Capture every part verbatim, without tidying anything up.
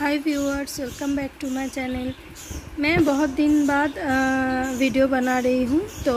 Hi viewers, welcome back to my channel. मैं बहुत दिन बाद आ, वीडियो बना रही हूँ तो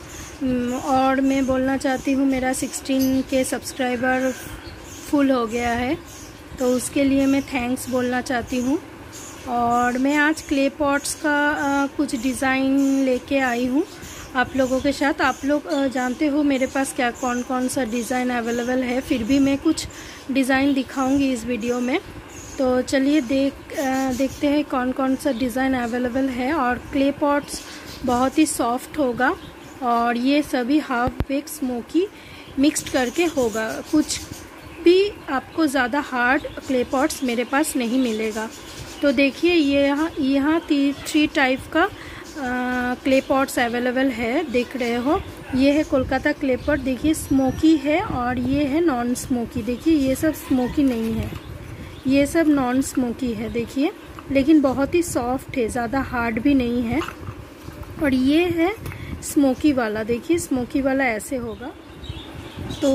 और मैं बोलना चाहती हूँ मेरा सोलह के सब्सक्राइबर फुल हो गया है, तो उसके लिए मैं थैंक्स बोलना चाहती हूँ। और मैं आज क्ले पॉट्स का आ, कुछ डिज़ाइन लेके आई हूँ आप लोगों के साथ। आप लोग जानते हो मेरे पास क्या कौन कौन सा डिज़ाइन अवेलेबल है, फिर भी मैं कुछ डिज़ाइन दिखाऊंगी इस वीडियो में। तो चलिए देख देखते हैं कौन कौन सा डिज़ाइन अवेलेबल है। और क्ले पॉट्स बहुत ही सॉफ्ट होगा और ये सभी हाफ बेक स्मोकी मिक्स्ड करके होगा। कुछ भी आपको ज़्यादा हार्ड क्ले पॉट्स मेरे पास नहीं मिलेगा। तो देखिए ये यहाँ यहाँ थ्री टाइप का क्ले पॉट्स अवेलेबल है, देख रहे हो। ये है कोलकाता क्ले पॉट, देखिए स्मोकी है, और ये है नॉन स्मोकी। देखिए ये सब स्मोकी नहीं है, ये सब नॉन स्मोकी है देखिए, लेकिन बहुत ही सॉफ्ट है, ज़्यादा हार्ड भी नहीं है। और ये है स्मोकी वाला, देखिए स्मोकी वाला ऐसे होगा। तो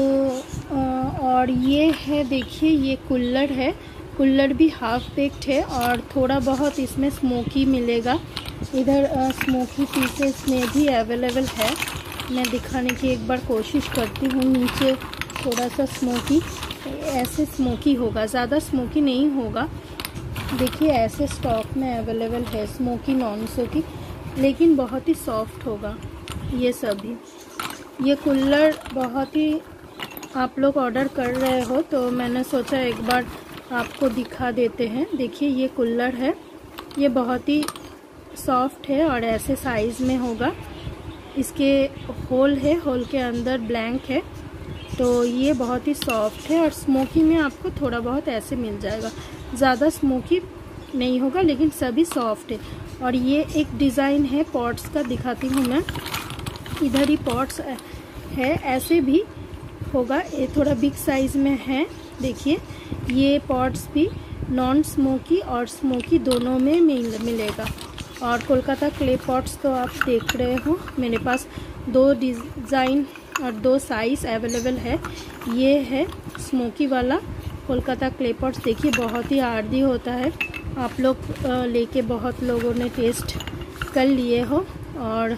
और ये है देखिए ये कुल्हड़ है, कुल्हड़ भी हाफ बेक्ड है और थोड़ा बहुत इसमें स्मोकी मिलेगा। इधर स्मोकी पीसेस में भी अवेलेबल है, मैं दिखाने की एक बार कोशिश करती हूँ। नीचे थोड़ा सा स्मोकी, ऐसे स्मोकी होगा, ज़्यादा स्मोकी नहीं होगा। देखिए ऐसे स्टॉक में अवेलेबल है स्मोकी नॉन स्मोकी, लेकिन बहुत ही सॉफ्ट होगा ये सभी। ये कुल्हड़ बहुत ही आप लोग ऑर्डर कर रहे हो तो मैंने सोचा एक बार आपको दिखा देते हैं। देखिए ये कुल्हड़ है, ये बहुत ही सॉफ्ट है और ऐसे साइज़ में होगा। इसके होल है, होल के अंदर ब्लैंक है, तो ये बहुत ही सॉफ्ट है। और स्मोकी में आपको थोड़ा बहुत ऐसे मिल जाएगा, ज़्यादा स्मोकी नहीं होगा, लेकिन सभी सॉफ्ट है। और ये एक डिज़ाइन है पॉट्स का, दिखाती हूँ मैं। इधर ही पॉट्स है, ऐसे भी होगा, ये थोड़ा बिग साइज़ में है। देखिए ये पॉट्स भी नॉन स्मोकी और स्मोकी दोनों में मिल मिलेगा। और कोलकाता क्ले पॉट्स तो आप देख रहे हो, मेरे पास दो डिज़ाइन और दो साइज़ अवेलेबल है। ये है स्मोकी वाला कोलकाता क्ले पॉट्स, देखिए बहुत ही आर्दी होता है, आप लोग लेके बहुत लोगों ने टेस्ट कर लिए हो। और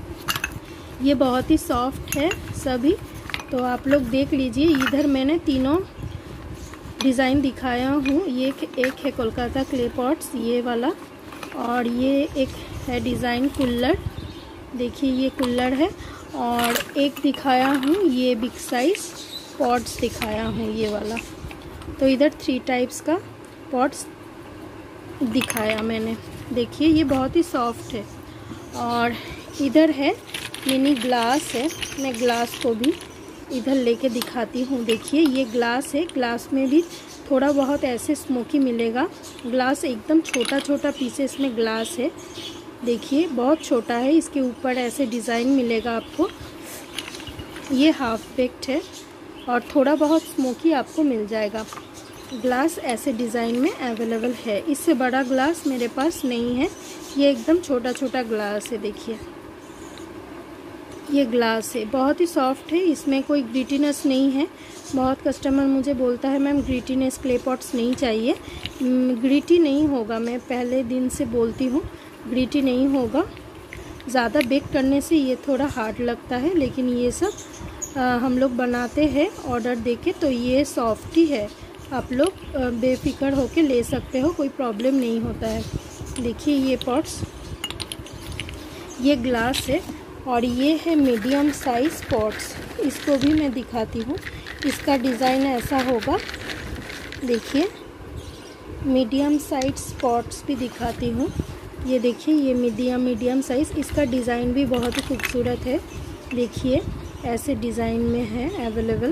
ये बहुत ही सॉफ्ट है सभी, तो आप लोग देख लीजिए। इधर मैंने तीनों डिज़ाइन दिखाया हूँ। ये एक है कोलकाता क्ले पॉट्स ये वाला, और ये एक है डिज़ाइन कुल्हड़, देखिए ये कुल्हड़ है। और एक दिखाया हूँ ये बिग साइज़ पॉट्स दिखाया हूँ ये वाला। तो इधर थ्री टाइप्स का पॉट्स दिखाया मैंने, देखिए ये बहुत ही सॉफ्ट है। और इधर है मिनी ग्लास है, मैं ग्लास को भी इधर लेके दिखाती हूँ। देखिए ये ग्लास है, ग्लास में भी थोड़ा बहुत ऐसे स्मोकी मिलेगा। ग्लास एकदम छोटा छोटा पीसेस में ग्लास है, देखिए बहुत छोटा है। इसके ऊपर ऐसे डिज़ाइन मिलेगा आपको। ये हाफ बेक्ड है और थोड़ा बहुत स्मोकी आपको मिल जाएगा। ग्लास ऐसे डिज़ाइन में अवेलेबल है, इससे बड़ा ग्लास मेरे पास नहीं है, ये एकदम छोटा छोटा ग्लास है। देखिए ये ग्लास है, बहुत ही सॉफ्ट है, इसमें कोई ग्रिटीनेस नहीं है। बहुत कस्टमर मुझे बोलता है मैम ग्रिटीनेस क्ले पॉट्स नहीं चाहिए। ग्रिटी नहीं होगा, मैं पहले दिन से बोलती हूँ ग्रिटी नहीं होगा। ज़्यादा बेक करने से ये थोड़ा हार्ड लगता है, लेकिन ये सब आ, हम लोग बनाते हैं ऑर्डर देके, तो ये सॉफ्ट ही है। आप लोग बेफिक्र होके ले सकते हो, कोई प्रॉब्लम नहीं होता है। देखिए ये पॉट्स, ये ग्लास है। और ये है मीडियम साइज़ पॉट्स, इसको भी मैं दिखाती हूँ। इसका डिज़ाइन ऐसा होगा, देखिए मीडियम साइज़ पॉट्स भी दिखाती हूँ। ये देखिए ये मीडियम मीडियम साइज़, इसका डिज़ाइन भी बहुत ही खूबसूरत है। देखिए ऐसे डिज़ाइन में है अवेलेबल,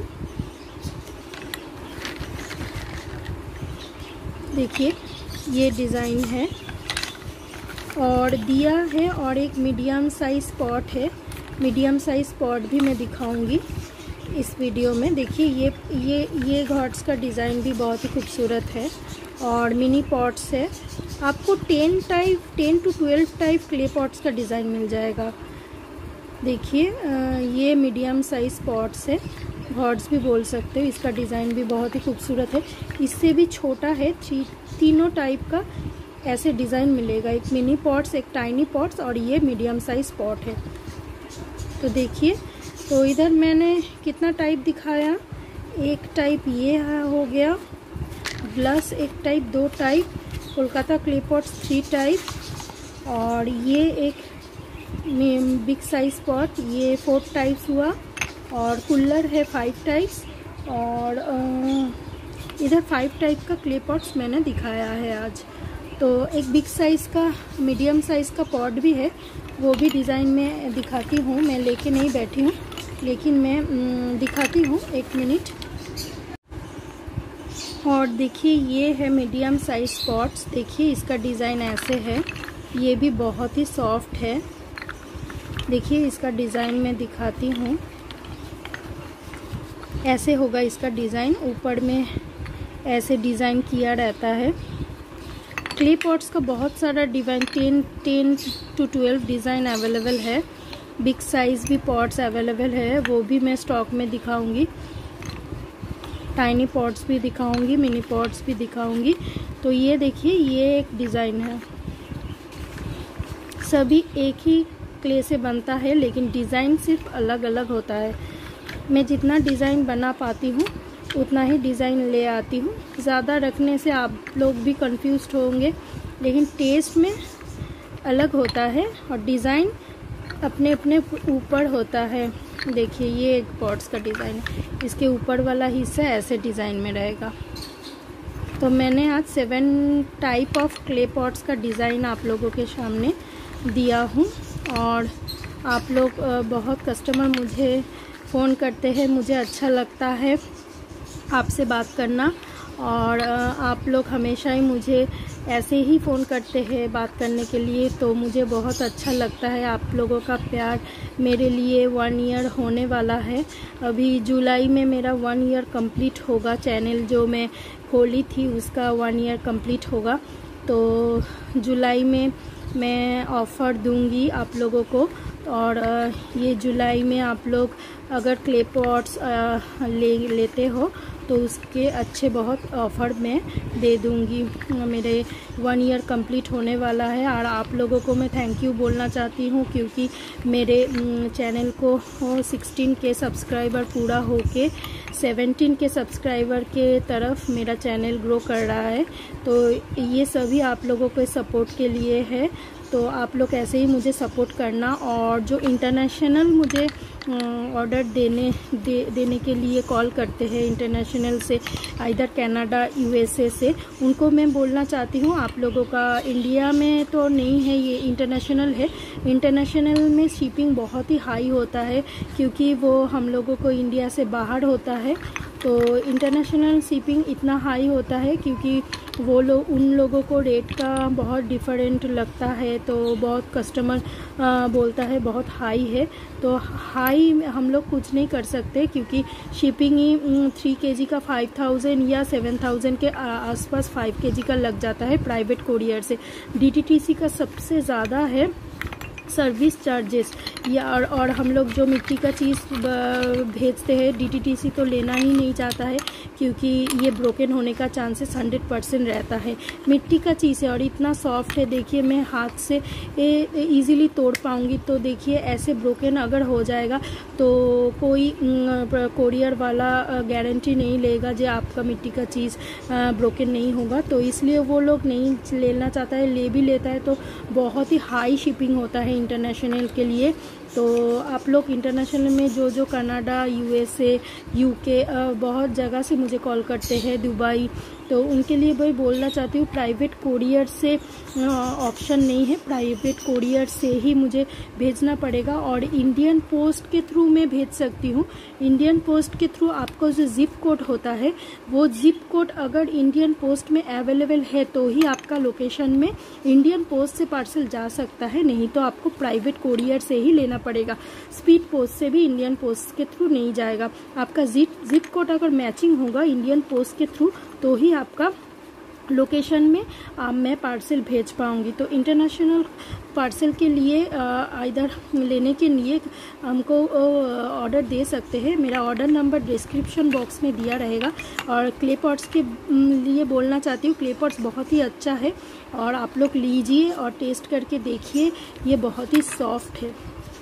देखिए ये डिज़ाइन है। और दिया है, और एक मीडियम साइज़ पॉट है, मीडियम साइज़ पॉट भी मैं दिखाऊंगी इस वीडियो में। देखिए ये ये ये घॉट्स का डिज़ाइन भी बहुत ही खूबसूरत है। और मिनी पॉट्स है, आपको ten type ten to twelve type clay pots का डिज़ाइन मिल जाएगा। देखिए ये मीडियम साइज़ पॉट्स है, हॉर्ड्स भी बोल सकते हो। इसका डिज़ाइन भी बहुत ही खूबसूरत है। इससे भी छोटा है, थ्री तीनों टाइप का ऐसे डिज़ाइन मिलेगा। एक मिनी पॉट्स, एक टाइनी पॉट्स और ये मीडियम साइज पॉट है। तो देखिए, तो इधर मैंने कितना टाइप दिखाया, एक टाइप ये हो गया, प्लस एक टाइप, दो type, Kolkata clay pots three type, और ये एक बिग साइज पॉट, ये फोर टाइप्स हुआ, और कुल्लर है फाइव टाइप्स, और इधर फाइव टाइप का क्ले पॉट्स मैंने दिखाया है आज। तो एक बिग साइज़ का, मीडियम साइज़ का पॉट भी है, वो भी डिज़ाइन में दिखाती हूँ। मैं लेके नहीं बैठी हूँ, लेकिन मैं दिखाती हूँ, एक मिनट। और देखिए, ये है मीडियम साइज पॉट्स। देखिए इसका डिज़ाइन ऐसे है, ये भी बहुत ही सॉफ्ट है। देखिए इसका डिज़ाइन मैं दिखाती हूँ, ऐसे होगा इसका डिज़ाइन। ऊपर में ऐसे डिज़ाइन किया रहता है। क्ले पॉट्स का बहुत सारा design, ten ten to twelve design available है। बिग साइज़ भी पॉट्स अवेलेबल है, वो भी मैं स्टॉक में दिखाऊंगी। टाइनी पॉट्स भी दिखाऊंगी, मिनी पॉट्स भी दिखाऊंगी। तो ये देखिए, ये एक डिज़ाइन है। सभी एक ही क्ले से बनता है, लेकिन डिज़ाइन सिर्फ अलग अलग होता है। मैं जितना डिज़ाइन बना पाती हूँ उतना ही डिज़ाइन ले आती हूँ। ज़्यादा रखने से आप लोग भी कंफ्यूज होंगे, लेकिन टेस्ट में अलग होता है और डिज़ाइन अपने अपने ऊपर होता है। देखिए ये एक पॉट्स का डिज़ाइन है, इसके ऊपर वाला हिस्सा ऐसे डिज़ाइन में रहेगा। तो मैंने आज seven type of clay pots का डिज़ाइन आप लोगों के सामने दिया हूँ। और आप लोग बहुत कस्टमर मुझे फ़ोन करते हैं, मुझे अच्छा लगता है आपसे बात करना, और आप लोग हमेशा ही मुझे ऐसे ही फ़ोन करते हैं बात करने के लिए। तो मुझे बहुत अच्छा लगता है, आप लोगों का प्यार मेरे लिए वन ईयर होने वाला है। अभी जुलाई में मेरा वन ईयर कंप्लीट होगा, चैनल जो मैं खोली थी उसका वन ईयर कंप्लीट होगा। तो जुलाई में मैं ऑफ़र दूंगी आप लोगों को, और ये जुलाई में आप लोग अगर क्ले पॉट्स ले लेते हो तो उसके अच्छे बहुत ऑफ़र मैं दे दूंगी। मेरे वन ईयर कंप्लीट होने वाला है, और आप लोगों को मैं थैंक यू बोलना चाहती हूँ, क्योंकि मेरे चैनल को सिक्सटीन के सब्सक्राइबर पूरा होके सेवेंटीन के सब्सक्राइबर के तरफ मेरा चैनल ग्रो कर रहा है। तो ये सभी आप लोगों के सपोर्ट के लिए है। तो आप लोग ऐसे ही मुझे सपोर्ट करना, और जो इंटरनेशनल मुझे ऑर्डर देने दे, देने के लिए कॉल करते हैं इंटरनेशनल से, इधर कनाडा यूएसए से, उनको मैं बोलना चाहती हूँ आप लोगों का इंडिया में तो नहीं है, ये इंटरनेशनल है। इंटरनेशनल में शिपिंग बहुत ही हाई होता है, क्योंकि वो हम लोगों को इंडिया से बाहर होता है। तो इंटरनेशनल शिपिंग इतना हाई होता है क्योंकि वो लोग, उन लोगों को रेट का बहुत डिफरेंट लगता है। तो बहुत कस्टमर बोलता है बहुत हाई है। तो हाई हम लोग कुछ नहीं कर सकते, क्योंकि शिपिंग ही थ्री के जी का फाइव थाउजेंड या सेवन थाउजेंड के आसपास फाइव के जी का लग जाता है प्राइवेट कोरियर से। डी टी टी सी का सबसे ज़्यादा है सर्विस चार्जेस, या और, और हम लोग जो मिट्टी का चीज़ भेजते हैं डी टी टी सी तो लेना ही नहीं चाहता है, क्योंकि ये ब्रोकन होने का चांसेस हंड्रेड परसेंट रहता है। मिट्टी का चीज़ है और इतना सॉफ्ट है, देखिए मैं हाथ से इजीली तोड़ पाऊँगी। तो देखिए ऐसे ब्रोकन अगर हो जाएगा तो कोई कोरियर वाला गारंटी नहीं लेगा जो आपका मिट्टी का चीज़ ब्रोकन नहीं होगा। तो इसलिए वो लोग नहीं लेना चाहता है, ले भी लेता है तो बहुत ही हाई शिपिंग होता है इंटरनेशनल के लिए। तो आप लोग इंटरनेशनल में जो जो कनाडा, यूएसए, यूके, बहुत जगह से मुझे कॉल करते हैं, दुबई, तो उनके लिए वही बोलना चाहती हूँ प्राइवेट कोरियर से ऑप्शन नहीं है, प्राइवेट कोरियर से ही मुझे भेजना पड़ेगा। और इंडियन पोस्ट के थ्रू मैं भेज सकती हूँ। इंडियन पोस्ट के थ्रू आपको जो जिप कोड होता है, वो जिप कोड अगर इंडियन पोस्ट में अवेलेबल है तो ही आपका लोकेशन में इंडियन पोस्ट से पार्सल जा सकता है, नहीं तो आपको प्राइवेट कोरियर से ही लेना पड़ेगा। स्पीड पोस्ट से भी इंडियन पोस्ट के थ्रू नहीं जाएगा। आपका जिप जिप कोड अगर मैचिंग होगा इंडियन पोस्ट के थ्रू तो ही आपका लोकेशन में आ, मैं पार्सल भेज पाऊँगी। तो इंटरनेशनल पार्सल के लिए इधर लेने के लिए हमको ऑर्डर दे सकते हैं। मेरा ऑर्डर नंबर डिस्क्रिप्शन बॉक्स में दिया रहेगा। और क्ले पॉट्स के लिए बोलना चाहती हूँ, क्ले पॉट्स बहुत ही अच्छा है और आप लोग लीजिए और टेस्ट करके देखिए, ये बहुत ही सॉफ्ट है।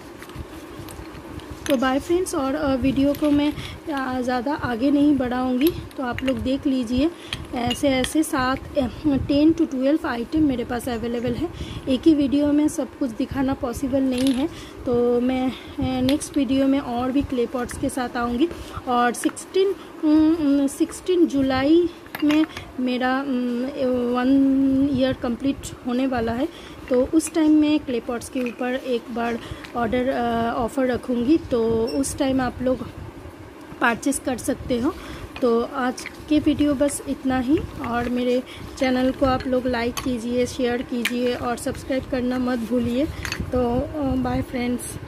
तो बाय फ्रेंड्स, और वीडियो को मैं ज़्यादा आगे नहीं बढ़ाऊंगी, तो आप लोग देख लीजिए। ऐसे ऐसे सात टेन टू ट्वेल्व आइटम मेरे पास अवेलेबल है। एक ही वीडियो में सब कुछ दिखाना पॉसिबल नहीं है, तो मैं नेक्स्ट वीडियो में और भी क्ले पॉट्स के साथ आऊँगी। और सिक्सटीन सिक्सटीन जुलाई में मेरा वन ईयर कंप्लीट होने वाला है, तो उस टाइम मैं क्ले पॉट्स के ऊपर एक बार ऑर्डर ऑफ़र रखूँगी, तो उस टाइम आप लोग परचेस कर सकते हो। तो आज के वीडियो बस इतना ही, और मेरे चैनल को आप लोग लाइक कीजिए, शेयर कीजिए और सब्सक्राइब करना मत भूलिए। तो बाय फ्रेंड्स।